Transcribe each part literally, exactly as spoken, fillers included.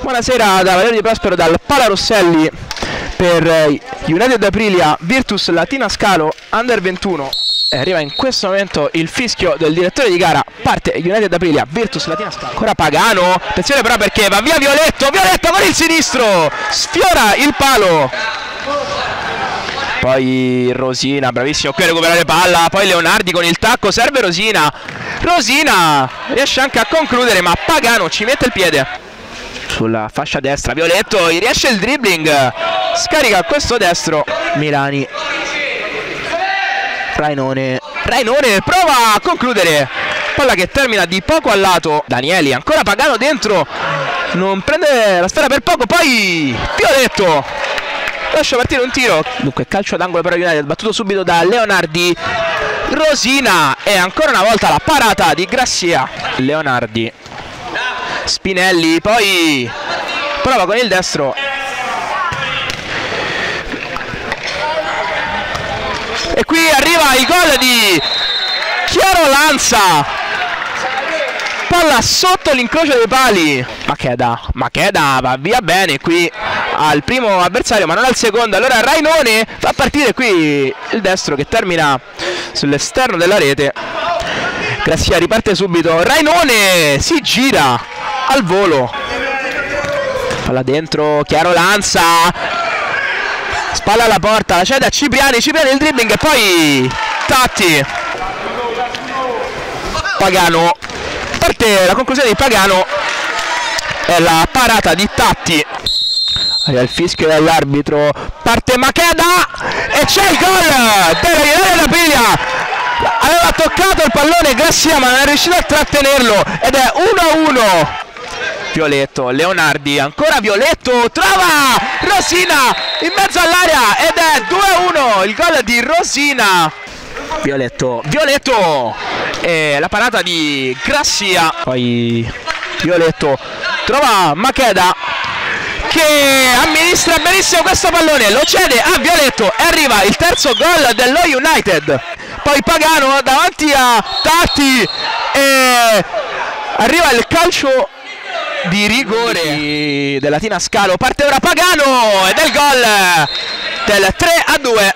Buonasera da Valerio Di Prospero dal Pala Rosselli per United Aprilia Virtus Latina Scalo Under ventuno. E arriva in questo momento il fischio del direttore di gara. Parte United Aprilia Virtus Latina Scalo. Ancora Pagano, attenzione però perché va via Violetto, Violetto con il sinistro, sfiora il palo. Poi Rosina, bravissimo qui a recuperare palla. Poi Leonardi con il tacco, serve Rosina. Rosina riesce anche a concludere, ma Pagano ci mette il piede sulla fascia destra. Violetto, gli riesce il dribbling, scarica questo destro. Milani, Rainone, Rainone prova a concludere, palla che termina di poco al lato. Danieli, ancora Pagano dentro, non prende la sfera per poco. Poi Violetto lascia partire un tiro. Dunque calcio d'angolo per United, battuto subito da Leonardi. Rosina e ancora una volta la parata di Grassia. Leonardi, Spinelli, poi prova con il destro. E qui arriva il gol di Chiaro Lanza. Palla sotto l'incrocio dei pali. Macheda, Macheda va via bene qui al primo avversario ma non al secondo. Allora Rainone fa partire qui il destro che termina sull'esterno della rete. Grassia riparte subito. Rainone si gira al volo, palla dentro, Chiaro Lanza, spalla alla porta, la cede a Cipriani, Cipriani il dribbling e poi Tatti. Pagano, parte la conclusione di Pagano e la parata di Tatti. Arriva il fischio dell'arbitro, parte Macheda e c'è il gol della United Aprilia. Aveva toccato il pallone Grassia ma non è riuscito a trattenerlo ed è uno a uno. Violetto, Leonardi, ancora Violetto, trova Rosina in mezzo all'area ed è due a uno il gol di Rosina. Violetto, Violetto e la parata di Grassia. Poi Violetto trova Macheda che amministra benissimo questo pallone, lo cede a Violetto e arriva il terzo gol dello United. Poi Pagano davanti a Tatti e arriva il calcio di rigore della Latina Scalo. Parte ora Pagano ed è il gol del tre a due.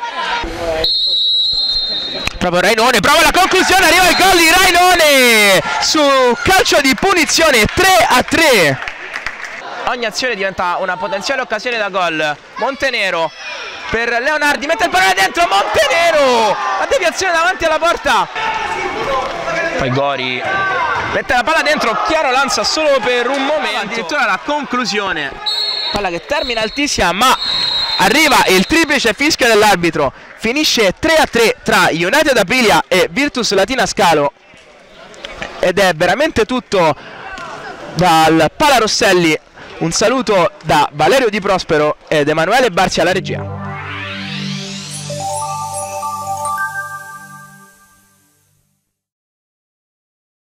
Proprio Rainone, prova la conclusione, arriva il gol di Rainone su calcio di punizione, tre a tre. Ogni azione diventa una potenziale occasione da gol. Montenero per Leonardi, mette il pallone dentro, Montenero, la deviazione davanti alla porta. Poi Gori mette la palla dentro, Chiaro Lanza solo per un momento, addirittura la conclusione. Palla che termina altissima ma arriva il triplice fischio dell'arbitro. Finisce tre a tre tra United Aprilia e Virtus Latina Scalo ed è veramente tutto dal Pala Rosselli. Un saluto da Valerio Di Prospero ed Emanuele Barzi alla regia.